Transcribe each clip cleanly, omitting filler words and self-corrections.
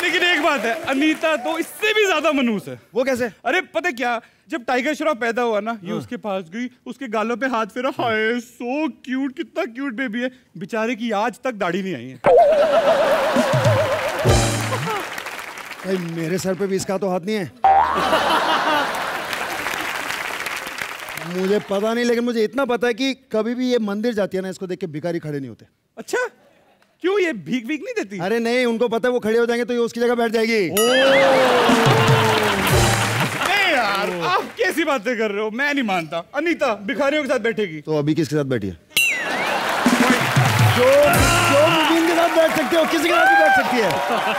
लेकिन एक बात है, अनीता तो इससे भी ज्यादा मनूस है। वो कैसे? अरे पता क्या, जब टाइगर श्रॉफ पैदा हुआ ना, ये उसके पास गई, उसके गालों पे हाथ फेरा, हाय सो क्यूट, कितना क्यूट बेबी है। बेचारे की आज तक दाढ़ी नहीं आई है। भाई मेरे सर पे भी इसका तो हाथ नहीं है। मुझे पता नहीं, लेकिन मुझे इतना पता है कि कभी भी ये मंदिर जाती है ना, इसको देख के भिखारी खड़े नहीं होते। अच्छा, क्यों? ये भीख भीख नहीं देती? अरे नहीं, उनको पता है वो खड़े हो जाएंगे तो ये उसकी जगह बैठ जाएगी। नहीं यार, आप कैसी बातें कर रहे हो? मैं नहीं मानता। अनीता भिखारियों के साथ बैठेगी तो अभी किसके साथ बैठी है? जो मुबीन के साथ बैठ सकते हो, किसी के साथ भी बैठ सकती है।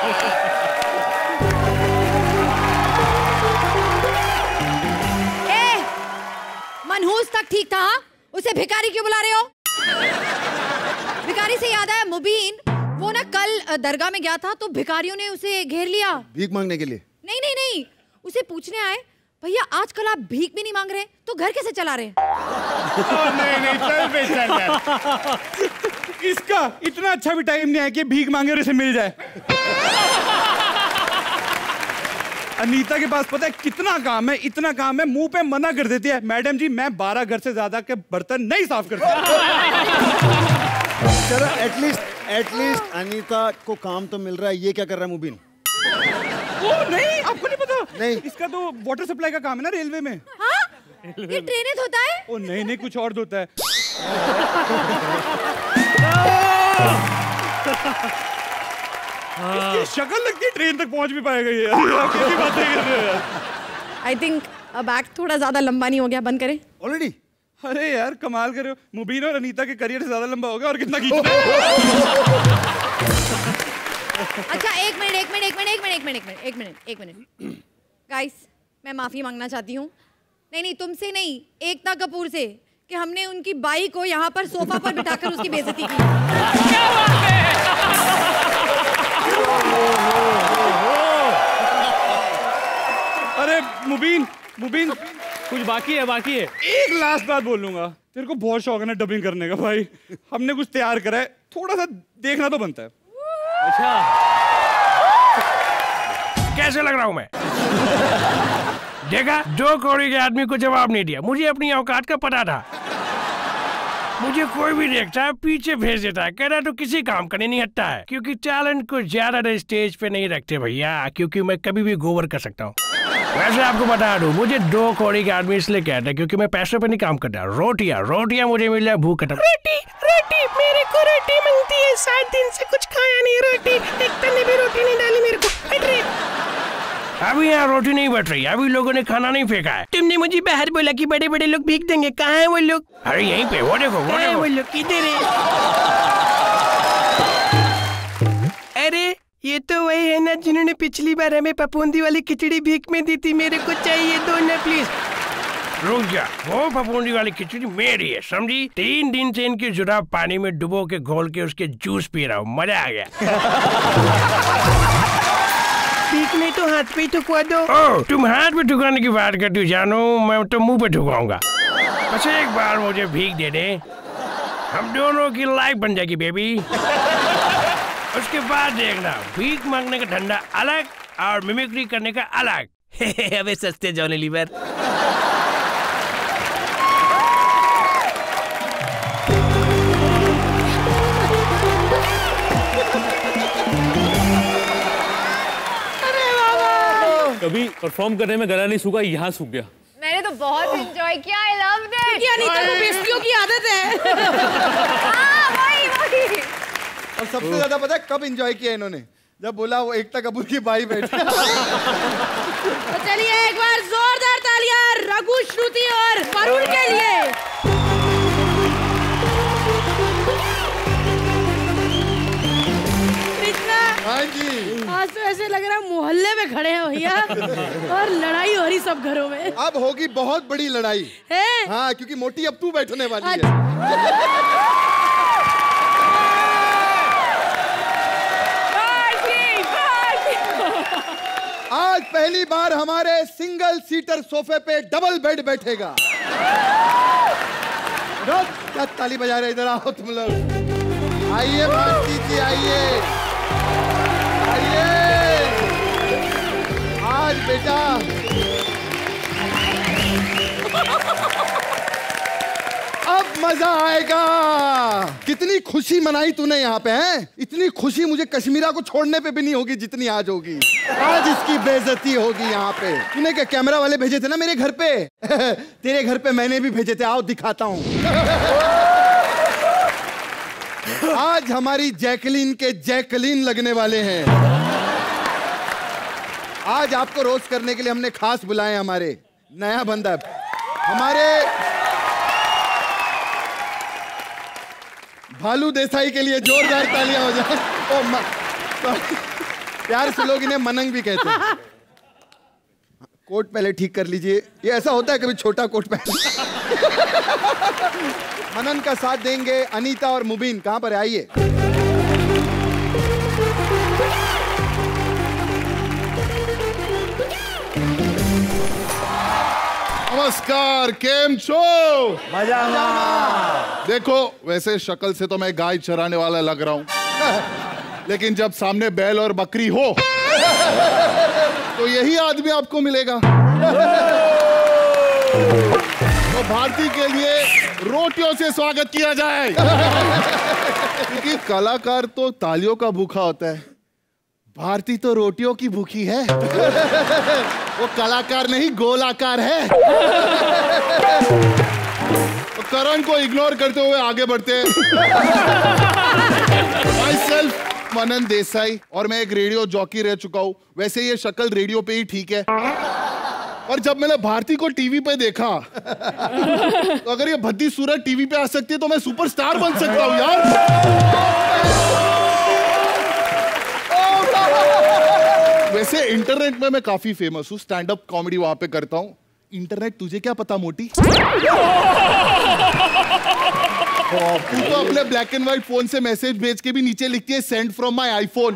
मनहूस तक ठीक था, उसे भिखारी क्यों बुला रहे हो? भिखारी से याद आया, मुबीन वो ना कल दरगाह में गया था तो भिखारियों ने उसे घेर लिया। भीख मांगने के लिए? नहीं नहीं नहीं, उसे पूछने आए, भैया आजकल आप भीख भी नहीं मांग रहे तो घर कैसे चला रहे? नहीं चल बे चल यार। इसका इतना अच्छा भी टाइम नहीं है कि भीख मांगे और इसे मिल जाए। अनीता के पास पता है कितना काम है, इतना काम है, मुंह पे मना कर देती है, मैडम जी मैं 12 घर से ज्यादा के बर्तन नहीं साफ करती। चलो एटलीस्ट अनीता को काम तो मिल रहा है। ये क्या कर रहा है मुबीन? ओ नहीं, आपको नहीं पता? नहीं, इसका तो वाटर सप्लाई का काम है ना रेलवे में। हाँ? ये ट्रेनें धोता है? ओ नहीं कुछ और धोता है। इसकी शक्ल लगती है ट्रेन तक पहुंच भी पाएगा ये। कैसी बातें कर रहे हो यार? आई थिंक अब एक्ट थोड़ा ज्यादा लंबा नहीं हो गया, बंद करें? ऑलरेडी? अरे यार कमाल कर रहे हो, मुबीन और अनीता के करियर से ज्यादा लंबा हो गया और कितना खींचना है। अच्छा एक मिनट गाइस, मैं माफी मांगना चाहती हूँ। नहीं तुमसे नहीं, एकता कपूर से, कि हमने उनकी बाई को यहाँ पर सोफा पर बिठाकर उसकी बेइज्जती की। क्या बात है? अरे मुबीन कुछ बाकी है। एक लास्ट बात बोलूंगा, तेरे को बहुत शौक है ना डबिंग करने का भाई, हमने कुछ तैयार करा है, थोड़ा सा देखना तो बनता है। अच्छा कैसे लग रहा हूं मैं? देखा, 2 कौड़ी के आदमी को जवाब नहीं दिया। मुझे अपनी औकात का पता था। मुझे कोई भी देखता है पीछे भेज देता है, कह रहा तो किसी काम करने नहीं हटता है, क्योंकि टैलेंट को ज्यादा देर स्टेज पे नहीं रखते भैया, क्योंकि मैं कभी भी गोबर कर सकता हूँ। वैसे आपको बता दूं, मुझे 2 कौड़ी के आदमी इसलिए कहते हैं क्योंकि मैं पैसों पे नहीं काम करता। रोटियां मुझे मिल जाए, भूख खत्म। रोटी मेरे को रोटी मांगती है, 7 दिन से कुछ खाया नहीं। रोटी एक तने भी रोटी नहीं डाली मेरे को। अभी यहाँ रोटी नहीं बट रही, अभी लोगों ने खाना नहीं फेंका है। तुमने मुझे बाहर बोला कि बड़े बड़े लोग भीख देंगे, कहाँ है वो लोग? अरे यहीं पे, वो देखो वो लोग किधर है? अरे ये तो वही है ना जिन्होंने पिछली बार हमें पपूंदी वाली खिचड़ी भीख में दी थी। मेरे को चाहिए, दो ना प्लीज। रुक जा, वो पपूंदी वाली खिचड़ी मेरी है, समझी? 3 दिन से इनकी जुराब पानी में डुबो के घोल के उसके जूस पी रहा हूँ, मजा आ गया। भीख नहीं तो हाथ पे ही ठुकवा दो। ओह, तुम हाथ पे ठुकाने की बात करती हो जानो, मैं तो मुंह पे ठुकाऊंगा। बस एक बार मुझे भीख दे दे, हम दोनों की लाइफ बन जाएगी बेबी। उसके बाद देखना, भीख मांगने का धंधा अलग और मिमिक्री करने का अलग। अबे सस्ते जॉनी लीवर। कभी परफॉर्म करने में गला नहीं सूखा, यहाँ सूख गया। मैंने तो बहुत एंजॉय किया, आई लव्ड इट। क्योंकि अनीता को बेइज्जतियों की आदत है। वही। और सबसे ज्यादा पता है कब एंजॉय किया इन्होंने? जब बोला वो एकता कपूर की बाई बैठी। तो चलिए एक बार जोरदार तालियां रघु, श्रुति और वरुण के लिए। हाँ जी, आज तो ऐसे लग रहा है मोहल्ले में खड़े हैं भैया और लड़ाई हो रही सब घरों में। अब होगी बहुत बड़ी लड़ाई है? हाँ, क्योंकि मोटी अब तू बैठने वाली है। आज पहली बार हमारे सिंगल सीटर सोफे पे डबल बेड बैठेगा। क्या ताली बजा रहे, इधर आओ तुम लोग। आइए भारती जी, आइए आइए। आज बेटा। अब मजा आएगा। कितनी खुशी मनाई तूने यहाँ पे हैं? इतनी खुशी मुझे कश्मीरा को छोड़ने पे भी नहीं होगी जितनी आज होगी। आज इसकी बेइज्जती होगी यहाँ पे। तूने क्या कैमरा वाले भेजे थे ना मेरे घर पे? तेरे घर पे मैंने भी भेजे थे, आओ दिखाता हूँ। आज हमारी जैकलीन के जैकलीन लगने वाले हैं। आज आपको रोस्ट करने के लिए हमने खास बुलाए हमारे नया बंदा, हमारे भालू देसाई के लिए जोरदार तालियां हो जाए। प्यार से लोग इन्हें मनंग भी कहते हैं। कोट पहले ठीक कर लीजिए, ये ऐसा होता है कभी छोटा कोट पहन। मनन का साथ देंगे अनीता और मुबीन। कहां पर है? आइए। नमस्कार, केम छो? मजा। देखो, वैसे शक्ल से तो मैं गाय चराने वाला लग रहा हूं, लेकिन जब सामने बैल और बकरी हो तो यही आदमी आपको मिलेगा। तो भारती के लिए रोटियों से स्वागत किया जाए। क्योंकि कलाकार तो तालियों का भूखा होता है, भारती तो रोटियों की भूखी है। वो कलाकार नहीं, गोलाकार है। तो करण को इग्नोर करते हुए आगे बढ़ते हैं। माई सेल्फ मनन देसाई, और मैं एक रेडियो जॉकी रह चुका हूं। वैसे ये शक्ल रेडियो पे ही ठीक है, और जब मैंने भारती को टीवी पे देखा तो अगर ये भद्दी सूरत टीवी पे आ सकती है तो मैं सुपरस्टार बन सकता हूं यार। वैसे इंटरनेट में मैं काफी फेमस हूँ, स्टैंड अप कॉमेडी वहां पे करता हूँ। इंटरनेट तुझे क्या पता मोटी? तू तो अपने ब्लैक एंड व्हाइट फोन से मैसेज भेज के भी नीचे लिखती है send from my iPhone.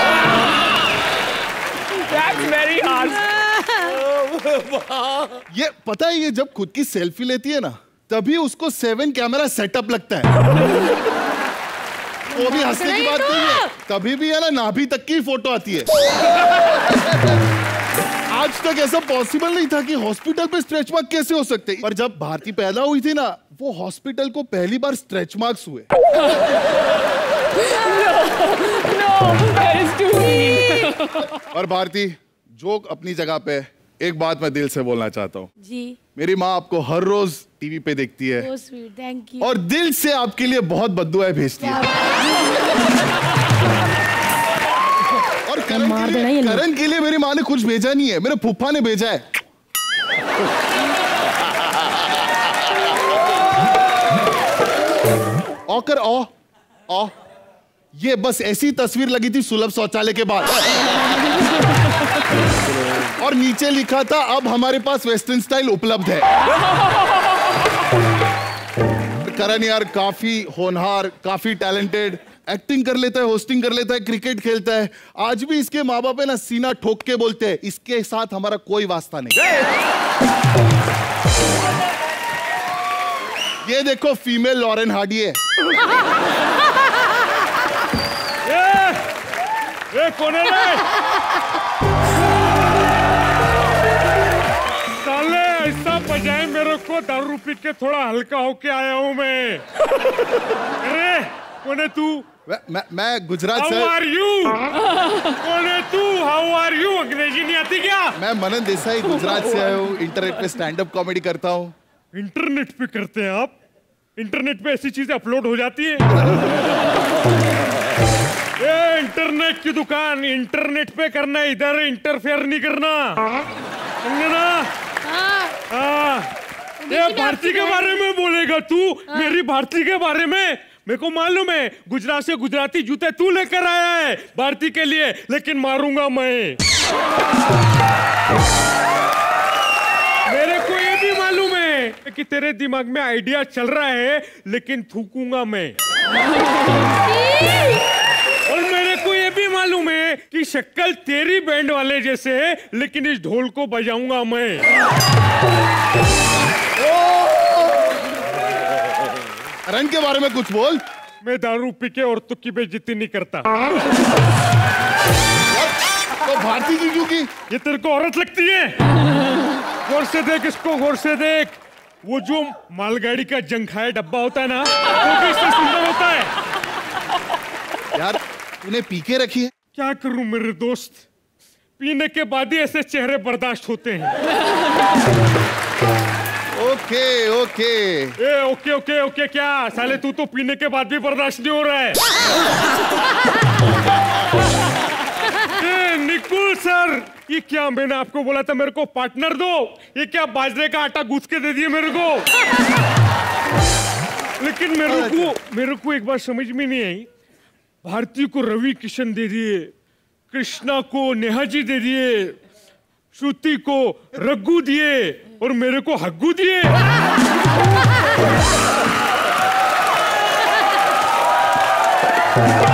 That's very hard. ये पता है, ये जब खुद की सेल्फी लेती है ना तभी उसको 7 कैमरा सेटअप लगता है। वो भी हंसने की बात नहीं है, तभी भी है ना नाभि तक की फोटो आती है। आज तक ऐसा पॉसिबल नहीं था कि हॉस्पिटल पे स्ट्रेच मार्क कैसे हो सकते, पर जब भारती पैदा हुई थी ना वो हॉस्पिटल को पहली बार स्ट्रेच मार्क्स हुए। और भारती, जोक अपनी जगह पे, एक बात मैं दिल से बोलना चाहता हूँ जी। मेरी माँ आपको हर रोज टीवी पे देखती है, So sweet, thank you. और दिल से आपके लिए बहुत बद्दुआएं भेजती है। और करण के लिए मेरी माँ ने कुछ भेजा नहीं है, मेरे फूफा ने भेजा है। औकर ओ ये बस ऐसी तस्वीर लगी थी सुलभ शौचालय के बाद। और नीचे लिखा था अब हमारे पास वेस्टर्न स्टाइल उपलब्ध है। करण यार काफी होनहार, काफी टैलेंटेड, एक्टिंग कर लेता है, होस्टिंग कर लेता है, क्रिकेट खेलता है। आज भी इसके माँ बाप है ना सीना ठोक के बोलते हैं इसके साथ हमारा कोई वास्ता नहीं। ये देखो फीमेल लॉरेन हार्डी है। ये कौन है रे? साले ऐसा बजाए मेरे को, दारू पी के थोड़ा हल्का होके आया हूँ मैं। अरे कौन है तू? मैं गुजरात से। How are you? कौन है तू? How are you? अंग्रेजी नहीं आती क्या? मैं मनन देसाई गुजरात से आया हूँ, इंटरनेट पे स्टैंड अप कॉमेडी करता हूँ। इंटरनेट पे करते हैं आप? इंटरनेट पे ऐसी चीजें अपलोड हो जाती है? ये इंटरनेट की दुकान, इंटरनेट पे करना, इधर इंटरफेयर नहीं करना, समझे ना? ये भारती के बारे में बोलेगा तू? मेरी भारती के बारे में मेरे को मालूम है, गुजरात से गुजराती जूते तू लेकर आया है भारती के लिए, लेकिन मारूंगा मैं। मेरे को ये भी मालूम है कि तेरे दिमाग में आइडिया चल रहा है, लेकिन थूकूंगा मैं। और मेरे को ये भी मालूम है कि शक्ल तेरी बैंड वाले जैसे है, लेकिन इस ढोल को बजाऊंगा मैं। करण के बारे में कुछ बोल। मैं दारू पी के औरतों की बेइज्जती नहीं करता। तो भारती की क्यों की? ये तेरे को औरत लगती है? गौर से देख इसको, गौर से देख। वो जो मालगाड़ी का जंखाया डब्बा होता है ना, वो भी इससे सुंदर होता है। यार तूने पी के रखी है? क्या करूं मेरे दोस्त, पीने के बाद ही ऐसे चेहरे बर्दाश्त होते हैं। Okay okay. ए ओके ओके ओके क्या साले, तू तो पीने के बाद भी बर्दाश्त नहीं हो रहा है। ए निकुल सर, ये क्या मैंने आपको बोला था मेरे को पार्टनर दो, ये क्या बाजरे का आटा गूंथ के दे दिए मेरे को। लेकिन मेरे को एक बात समझ में नहीं आई, भारती को रवि किशन दे दिए, कृष्णा को नेहा जी दे दिए, श्रुति को रघु दिए और मेरे को हग्गू दिए।